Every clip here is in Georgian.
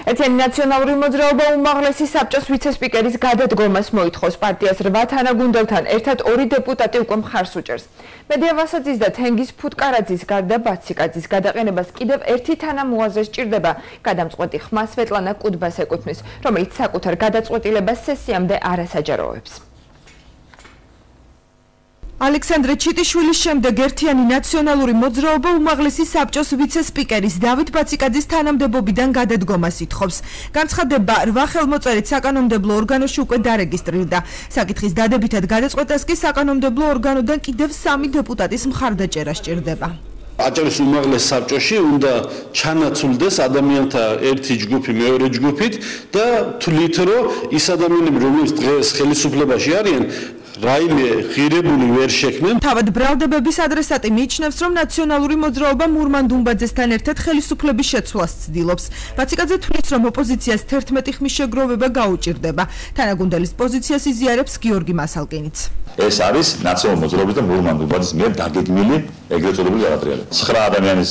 ერთიანი ნაციონალური მოძრაობა უმაღლესი საბჭოს ვიცე-სპიკერის გადადგომას მოითხოვს. პარტიას 8 თანაგუნდელთან ერთად 2 დეპუტატი უკვე მხარს უჭერს. მედიავასაძის და თენგიზ ფუტკარაძის გარდა ბაციკაძის გადაყენებას კიდევ ერთი თანამოაზრე სჭირდება. გადამწყვეტი ხმა სვეტლანა კუდბას ეკუთვნის, რომელიც საკუთარ გადაწყვეტილებას სესიამდე არ ასაჯაროებს. ალექსანდრე ჩიტიშვილის შემდეგ ერთიანი ნაციონალური მოძრაობა უმაღლესი საბჭოს ვიცე-სპიკერის დავით ბაციკაძის თანამდებობიდან გადადგომას ითხოვს. განცხადება 8 ხელმოწერით საკანონმდებლო ორგანოში უკვე დარეგისტრირდა. საკითხის დადებითად გადაწყვეტას კი საკანონმდებლო ორგანოდან კიდევ 3 დეპუტატის მხარდაჭერა სჭირდება. აჭარის უმაღლეს საბჭოში უნდა ჩანაცვლდეს ადამიანთა ერთი ჯგუფი მეორე ჯგუფით და თვლით რომ ის ადამიანები რომლებიც დღეს ხელისუფლებაში არიან რაიმე ღირებული ვერ შექმნენ. თავად ბრალდებების ადრესატი მიიჩნევს, რომ ნაციონალური მოძრაობა მურმან დუმბაძესთან ერთად ხელისუფლების შეცვლას ცდილობს. ბაციკაძე თვლის, რომ ოპოზიციას 11 ხმის შეგროვება გაუჭირდება. თანაგუნდელის პოზიციას იზიარებს გიორგი მასალკინიც. ეს არის ნაციონალური მოძრაობის და მურმან დუმბაძის მიერ დაგეგმილი ეგრეთ წოდებული გადატრიალება. 9 ადამიანის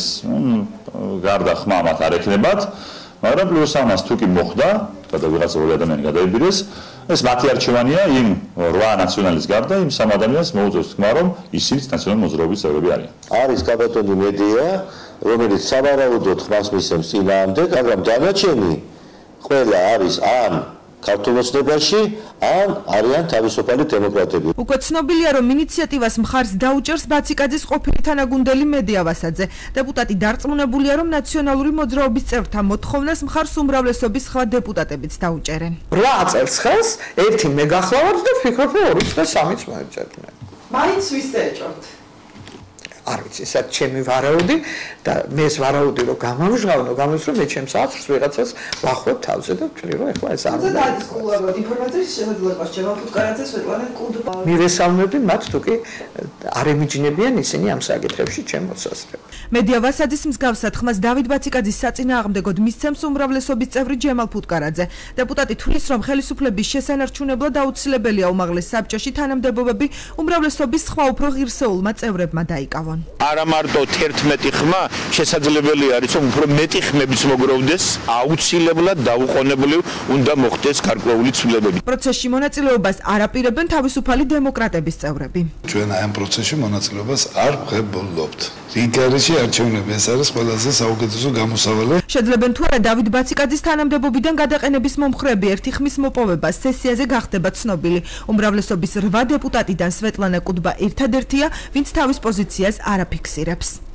გარდა ხმა მათ არ ექნებათ, მაგრამ პლუს ამას თუ კი მოხდა და ვიღაცა 2 ადამიანი გადაიბირეს, ეს მათი არჩევანია იმ 8 ნაციონალის გარდა იმ 3 ადამიანს მოუწევს თქმა, რომ ისინიც ნაციონალური მოძრაობის წევრები არიან. არის კაბატონი მედია, რომელიც სავარაუდოდ ხმას მისცემს წინააღმდეგ, მაგრამ დანარჩენი ყველა არის ან ქართულოცნებაში, ან არიან თავისუფალი დემოკრატები. უკვე ცნობილია, რომ ინიციატივას მხარს დაუჭერს ბაციკაძის ყოფილი თანაგუნდელი მედიავასაძე. დეპუტატი დარწმუნებულია, რომ ნაციონალური მოძრაობის წევრთა მოთხოვნას მხარს უმრავლესობის სხვა დეპუტატებიც დაუჭერენ. 8 წელს ხელს ერთი მე გახლავართ და ვფიქრობ, რომ 2 და 3-ც მოეწერდნენ. მაინც ვის ეჭვთ? არ ვიცი, ეს ჩემი ვარაუდი და მე ეს ვარაუდი რომ გამომჟღავნო, გამოდის რომ მე ჩემს აცრს ვიღაცას ვახვევ თავზე და ვთვლი რომ ეხლა ეს არ უნდა დადისკულირებოთ ინფორმაციის შემოძლებას ჩემ ფუტკარაძე სვეტლანა კუდბა. მივესალმები მათ თუ კი არ ემიჯნებიან ისინი ამ საკითხებში ჩემ მოსაზრებას. მედიავასაძის მსგავსად ხმას დავით ბაციკაძის საწინააღმდეგოდ მისცემს უმრავლესობის წევრი ჯემალ ფუტკარაძე. დეპუტატი თვლის, რომ ხელისუფლების შესანარჩუნებლად აუცილებელია უმაღლეს საბჭოში თანამდებობები უმრავლესობის სხვა უფრო ღირსეულმა წევრებმა დაიკავონ. არა მარტო 11 ხმა შესაძლებელი არის, რომ უფრო მეტი ხმებიც მოგროვდეს, აუცილებლად დაუყოვნებლივ უნდა მოხდეს გარკვეული ცვლილებები. პროცესში მონაწილეობას არ აპირებენ თავისუფალი დემოკრატების წევრები. ჩვენ ამ პროცესში მონაწილეობას არ ვღებულობთ. რიგარიში არჩევნები ეს არის ყველაზე საუკეთესო გამოსავალი. შეძლებენ თუ არა დავით ბაციკაძის თანამდებობიდან გადაყენების მომხრეები ერთი ხმის მოპოვება სესიაზე გახდება ცნობილი. უმრავლესობის 8 დეპუტატიდან სვეტლანა კუდბა ერთადერთია, ვინც თავის პოზიციას არ აფიქსირებს.